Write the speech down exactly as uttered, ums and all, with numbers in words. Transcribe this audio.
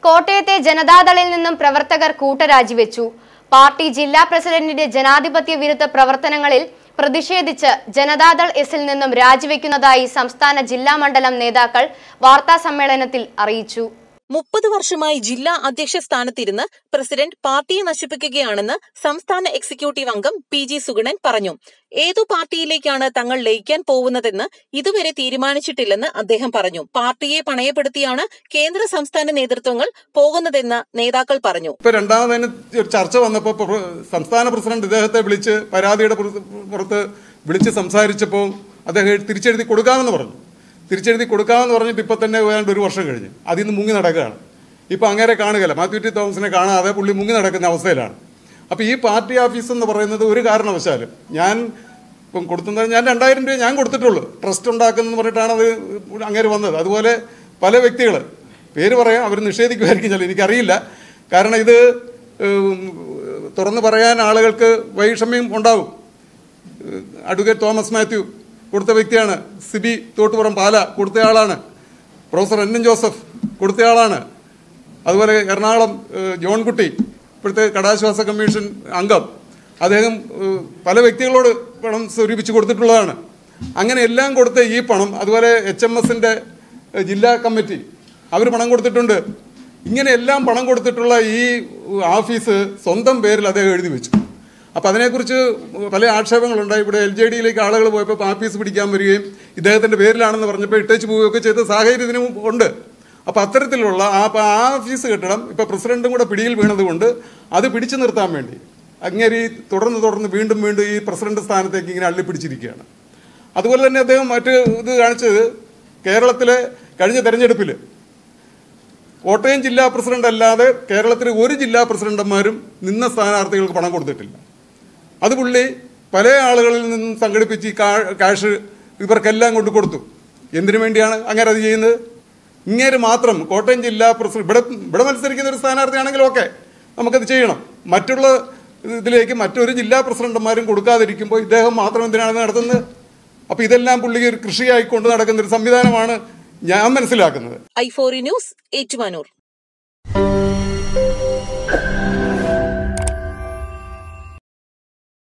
കോട്ടയത്തെ ജനതാദളിൽ നിന്നും പ്രവർത്തകർ കൂട്ടരാജിവെച്ചു. പാർട്ടി ജില്ലാ പ്രസിഡന്റിന്റെ ജനാധിപത്യ വിരുദ്ധ പ്രവർത്തനങ്ങളിൽ പ്രതിഷേധിച്ച് ജനതാദൾ എസിൽ നിന്നും രാജിവെക്കുന്നതായി സംസ്ഥാന ജില്ലാ മണ്ഡലം നേതാക്കൾ വാർത്താസമ്മേളനത്തിൽ അറിയിച്ചു. മുപ്പത് വർഷമായി ജില്ലാ അധ്യക്ഷ സ്ഥാനത്തിരുന്ന് പ്രസിഡന്റ് പാർട്ടിയെ നശിപ്പിക്കുകയാണെന്ന് സംസ്ഥാന എക്സിക്യൂട്ടീവ് അംഗം പി ജി സുഗുണൻ പറഞ്ഞു. ഏതു പാർട്ടിയിലേക്കാണ് തങ്ങൾ ലയിക്കാൻ പോകുന്നതെന്ന് ഇതുവരെ തീരുമാനിച്ചിട്ടില്ലെന്ന് അദ്ദേഹം പറഞ്ഞു. പാർട്ടിയെ പണയപ്പെടുത്തിയാണ് കേന്ദ്ര സംസ്ഥാന നേതൃത്വങ്ങൾ പോകുന്നതെന്ന് നേതാക്കൾ പറഞ്ഞു. ഇപ്പൊ രണ്ടാമതിന് ചർച്ച വന്നപ്പോൾ സംസ്ഥാന പ്രസിഡന്റ് ഇദ്ദേഹത്തെ വിളിച്ച് പരാതിയുടെ പുറത്ത് വിളിച്ച് സംസാരിച്ചപ്പോൾ അദ്ദേഹം തിരിച്ചെഴുതി കൊടുക്കാമെന്ന് പറഞ്ഞു. തിരിച്ചെഴുതി കൊടുക്കാമെന്ന് പറഞ്ഞിട്ട് ഇപ്പം തന്നെ ഏതാണ്ട് ഒരു വർഷം കഴിഞ്ഞ് അതിൽ നിന്ന് മുങ്ങി നടക്കുകയാണ്. ഇപ്പം അങ്ങനെ കാണുകയല്ല, മാത്യു ടി തോമസിനെ കാണാതെ പുള്ളി മുങ്ങി നടക്കുന്ന അവസ്ഥയിലാണ്. അപ്പോൾ ഈ പാർട്ടി ഓഫീസ് എന്ന് പറയുന്നത് ഒരു കാരണവശാലും ഞാൻ ഇപ്പം കൊടുത്തുന്നത് ഞാൻ രണ്ടായിരം രൂപ ഞാൻ കൊടുത്തിട്ടുള്ളൂ. ട്രസ്റ്റ് ഉണ്ടാക്കുന്നതെന്ന് പറഞ്ഞിട്ടാണ് അത് അങ്ങനെ വന്നത്. അതുപോലെ പല വ്യക്തികൾ പേര് പറയാം, അവർ നിഷേധിക്കുമായിരിക്കും ചില, എനിക്കറിയില്ല. കാരണം ഇത് തുറന്ന് പറയാൻ ആളുകൾക്ക് വൈഷമ്യം ഉണ്ടാവും. അഡ്വക്കേറ്റ് തോമസ് മാത്യു കൊടുത്ത വ്യക്തിയാണ്. സിബി തോട്ടുപുറം പാല കൊടുത്തയാളാണ്. പ്രൊഫസർ എൻ എൻ ജോസഫ് കൊടുത്തയാളാണ്. അതുപോലെ എറണാകുളം ജോൺകുട്ടി ഇപ്പോഴത്തെ കടാശ്വാസ കമ്മീഷൻ അംഗം, അദ്ദേഹം പല വ്യക്തികളോട് പണം സ്വരൂപിച്ച് കൊടുത്തിട്ടുള്ളതാണ്. അങ്ങനെ എല്ലാം കൊടുത്ത ഈ പണം, അതുപോലെ എച്ച് എം എസിൻ്റെ ജില്ലാ കമ്മിറ്റി അവർ പണം കൊടുത്തിട്ടുണ്ട്. ഇങ്ങനെ എല്ലാം പണം കൊടുത്തിട്ടുള്ള ഈ ഓഫീസ് സ്വന്തം പേരിൽ അദ്ദേഹം എഴുതി വെച്ചു. അപ്പം അതിനെക്കുറിച്ച് പല ആക്ഷേപങ്ങളുണ്ടായി. ഇവിടെ എൽ ജെ ഡിയിലേക്ക് ആളുകൾ പോയപ്പോൾ ആഫീസ് പിടിക്കാൻ വരികയും ഇദ്ദേഹത്തിൻ്റെ പേരിലാണെന്ന് പറഞ്ഞപ്പോൾ ഇട്ടേച്ച് പോവുകയൊക്കെ ചെയ്ത സാഹചര്യം ഇതിനും ഉണ്ട്. അപ്പോൾ അത്തരത്തിലുള്ള ആ ആഫീസ് കെട്ടിടം ഇപ്പോൾ പ്രസിഡന്റും കൂടെ പിടിയിൽ വീണതുകൊണ്ട് അത് പിടിച്ചു നിർത്താൻ വേണ്ടി അങ്ങനെ ഈ തുടർന്ന് തുടർന്ന് വീണ്ടും വീണ്ടും ഈ പ്രസിഡന്റ് സ്ഥാനത്തേക്ക് ഇങ്ങനെ അള്ളിപ്പിടിച്ചിരിക്കുകയാണ്. അതുപോലെ തന്നെ അദ്ദേഹം മറ്റ് ഇത് കാണിച്ചത് കേരളത്തിലെ കഴിഞ്ഞ തെരഞ്ഞെടുപ്പിൽ കോട്ടയം ജില്ലാ പ്രസിഡന്റ് അല്ലാതെ കേരളത്തിലെ ഒരു ജില്ലാ പ്രസിഡന്റുമാരും നിന്ന സ്ഥാനാർത്ഥികൾക്ക് പണം കൊടുത്തിട്ടില്ല. അത് പുള്ളി പല ആളുകളിൽ നിന്നും സംഘടിപ്പിച്ച് ക്യാഷ് ഇവർക്കെല്ലാം കൊണ്ട് കൊടുത്തു. എന്തിനു വേണ്ടിയാണ് അങ്ങനെ അത് ചെയ്യുന്നത്? ഇങ്ങനെ മാത്രം കോട്ടയം ജില്ലാ പ്രസിഡന്റ് ഇവിടെ ഇവിടെ മത്സരിക്കുന്ന ഒരു സ്ഥാനാർത്ഥിയാണെങ്കിൽ ഓക്കെ, നമുക്കത് ചെയ്യണം. മറ്റുള്ള ഇതിലേക്ക് മറ്റൊരു ജില്ലാ പ്രസിഡന്റുമാരും കൊടുക്കാതിരിക്കുമ്പോൾ ഇദ്ദേഹം മാത്രം എന്തിനാണ് നടത്തുന്നത്? അപ്പോൾ ഇതെല്ലാം പുള്ളി ഒരു കൃഷിയായിക്കൊണ്ട് നടക്കുന്ന ഒരു സംവിധാനമാണ് ഞാൻ മനസ്സിലാക്കുന്നത്. ഐ ഫോറി ന്യൂസ്, ഏറ്റുമാനൂർ.